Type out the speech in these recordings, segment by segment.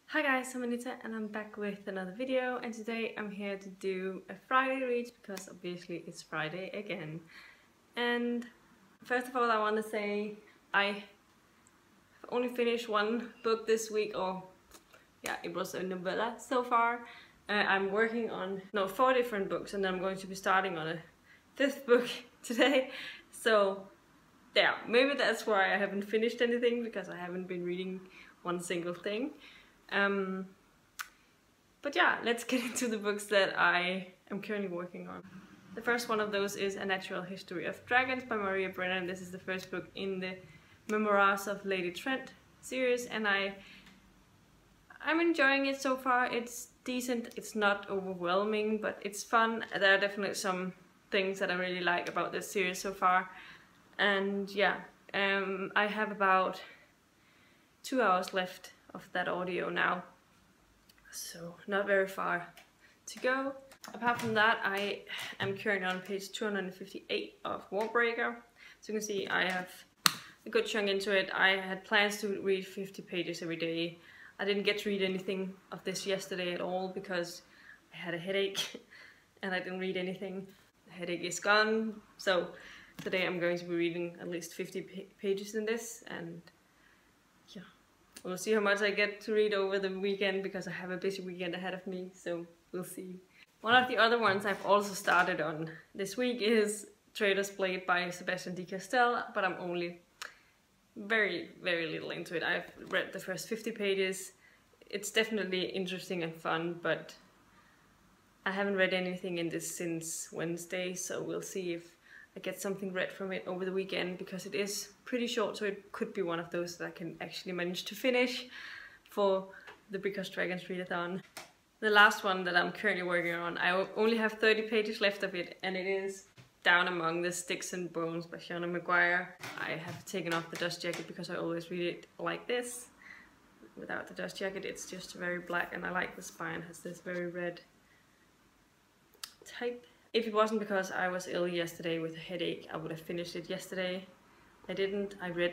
Hi guys, I'm Anita and I'm back with another video, and today I'm here to do a Friday read because obviously it's Friday again. And first of all, I want to say I have only finished one book this week, or yeah, it was a novella so far. I'm working on 4 different books, and I'm going to be starting on a 5th book today. So yeah, maybe that's why I haven't finished anything, because I haven't been reading one single thing. But yeah, let's get into the books that I am currently working on. The first one of those is A Natural History of Dragons by Maria Brennan. This is the first book in the Memoirs of Lady Trent series, and I'm enjoying it so far. It's decent, it's not overwhelming, but it's fun. There are definitely some things that I really like about this series so far. And yeah, I have about 2 hours left of that audio now, so not very far to go. Apart from that, I am currently on page 258 of Warbreaker. So you can see I have a good chunk into it. I had plans to read 50 pages every day. I didn't get to read anything of this yesterday at all because I had a headache and I didn't read anything. The headache is gone, so today I'm going to be reading at least 50 pages in this, and yeah, we'll see how much I get to read over the weekend because I have a busy weekend ahead of me, so we'll see. One of the other ones I've also started on this week is Traitor's Blade by Sebastian de Castell, but I'm only very little into it. I've read the first 50 pages. It's definitely interesting and fun, but I haven't read anything in this since Wednesday, so we'll see if I get something read from it over the weekend, because it is pretty short, so it could be one of those that I can actually manage to finish for the Because Dragons readathon. The last one that I'm currently working on, I only have 30 pages left of it, and it is Down Among the Sticks and Bones by Seanan McGuire. I have taken off the dust jacket because I always read it like this. Without the dust jacket, it's just very black, and I like the spine has this very red type. If it wasn't because I was ill yesterday with a headache, I would have finished it yesterday. I didn't. I read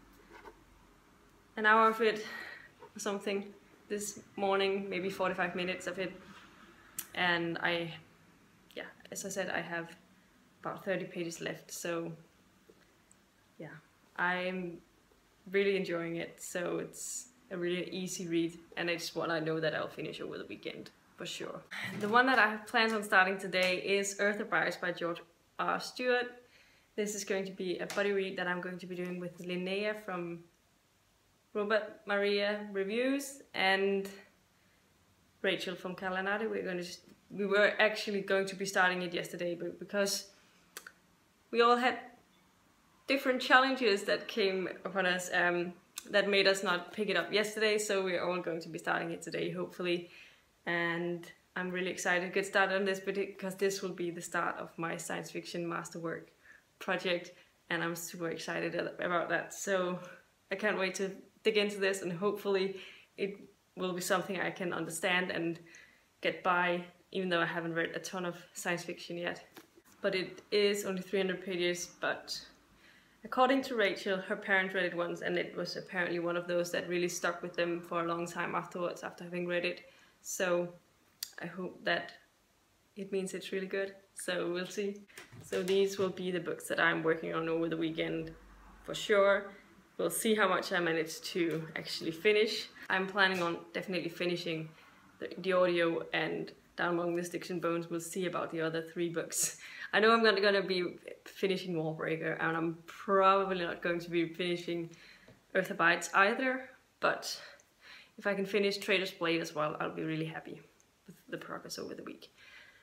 an hour of it or something this morning, maybe 45 minutes of it. And yeah, as I said, I have about 30 pages left. So yeah, I'm really enjoying it. So it's a really easy read, and it's one I know that I'll finish over the weekend for sure. The one that I have plans on starting today is Eartha Byers by George R. Stewart. This is going to be a buddy read that I'm going to be doing with Linnea from Robert Maria Reviews and Rachel from Kalanade. We were actually going to be starting it yesterday, but because we all had different challenges that came upon us, that made us not pick it up yesterday, so we're all going to be starting it today, hopefully. And I'm really excited to get started on this, because this will be the start of my science fiction masterwork project, and I'm super excited about that. So I can't wait to dig into this, and hopefully it will be something I can understand and get by, even though I haven't read a ton of science fiction yet. But it is only 300 pages, but according to Rachel, her parents read it once, and it was apparently one of those that really stuck with them for a long time afterwards, after having read it. So I hope that it means it's really good. So we'll see. So these will be the books that I'm working on over the weekend for sure. We'll see how much I manage to actually finish. I'm planning on definitely finishing the audio and Down Among the Sticks and Bones. We'll see about the other 3 books. I know I'm gonna be finishing Warbreaker, and I'm probably not going to be finishing Eartha Byers either, but if I can finish Traitor's Blade as well, I'll be really happy with the progress over the week.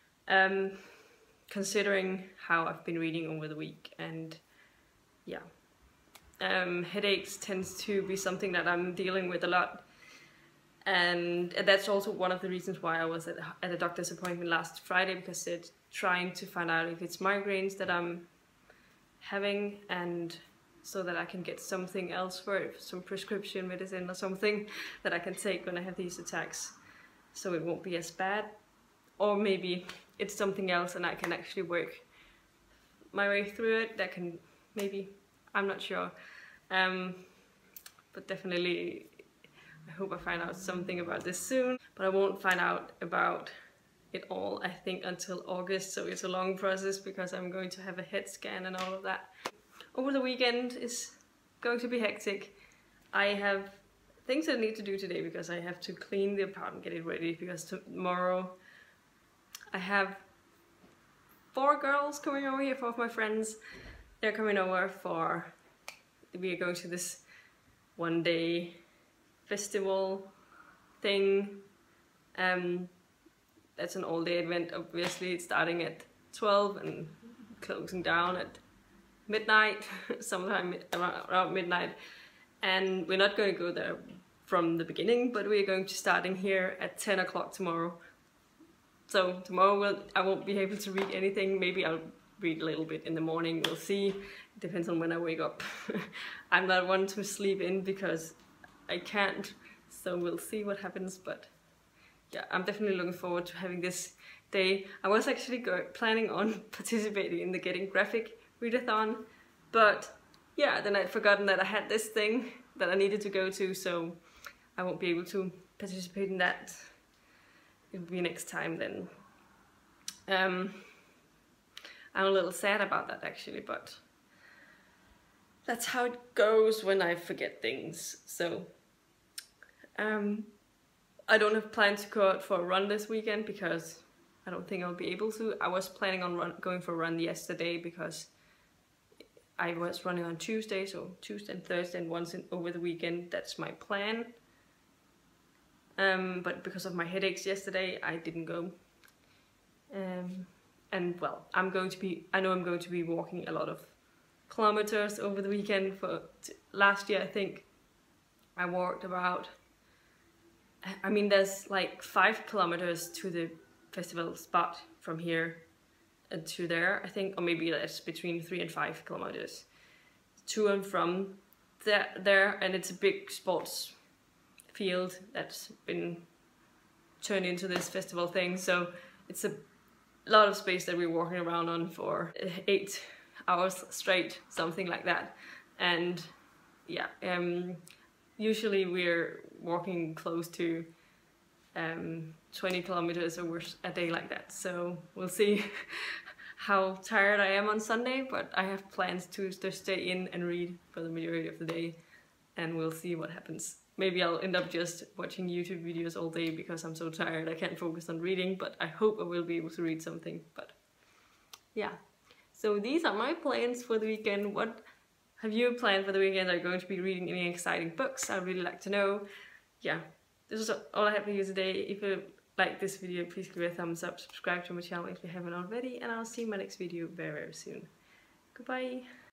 Considering how I've been reading over the week, and yeah. Headaches tends to be something that I'm dealing with a lot. And that's also one of the reasons why I was at a doctor's appointment last Friday, because they're trying to find out if it's migraines that I'm having, and so that I can get something else for it, some prescription medicine or something that I can take when I have these attacks, so it won't be as bad. Or maybe it's something else and I can actually work my way through it. That can, maybe, I'm not sure. But definitely I hope I find out something about this soon, but I won't find out about it all, I think, until August, so it's a long process because I'm going to have a head scan and all of that. Over the weekend is going to be hectic. I have things I need to do today because I have to clean the apartment, get it ready, because tomorrow I have 4 girls coming over here, 4 of my friends. They're coming over for, we are going to this one-day festival thing. That's an all-day event, obviously. It's starting at 12 and closing down at midnight, sometime around midnight. And we're not going to go there from the beginning, but we're going to starting here at 10 o'clock tomorrow. So tomorrow I won't be able to read anything. Maybe I'll read a little bit in the morning, we'll see. It depends on when I wake up. I'm not one to sleep in because I can't, so we'll see what happens. But yeah, I'm definitely looking forward to having this day. I was actually planning on participating in the Getting Graphic readathon, but yeah, then I'd forgotten that I had this thing that I needed to go to, so I won't be able to participate in that. It'll be next time then. I'm a little sad about that actually, but that's how it goes when I forget things. So I don't have plans to go out for a run this weekend because I don't think I'll be able to. I was planning on going for a run yesterday because I was running on Tuesday, so Tuesday and Thursday and once over the weekend. That's my plan. But because of my headaches yesterday, I didn't go. And well, I know I'm going to be walking a lot of kilometers over the weekend. For last year, I think I walked about, I mean, there's like 5 kilometers to the festival spot from here and to there, I think, or maybe that's between 3 and 5 kilometers to and from there, and it's a big sports field that's been turned into this festival thing, so it's a lot of space that we're walking around on for 8 hours straight, something like that. And yeah, usually we're walking close to 20 kilometers over a day like that, so we'll see how tired I am on Sunday, but I have plans to stay in and read for the majority of the day, and we'll see what happens. Maybe I'll end up just watching YouTube videos all day because I'm so tired I can't focus on reading, but I hope I will be able to read something. But yeah, so these are my plans for the weekend. What have you planned for the weekend? Are you going to be reading any exciting books? I'd really like to know. Yeah, this is all I have for you today. If you like this video, please give it a thumbs up, subscribe to my channel if you haven't already, and I'll see you in my next video very, very soon. Goodbye!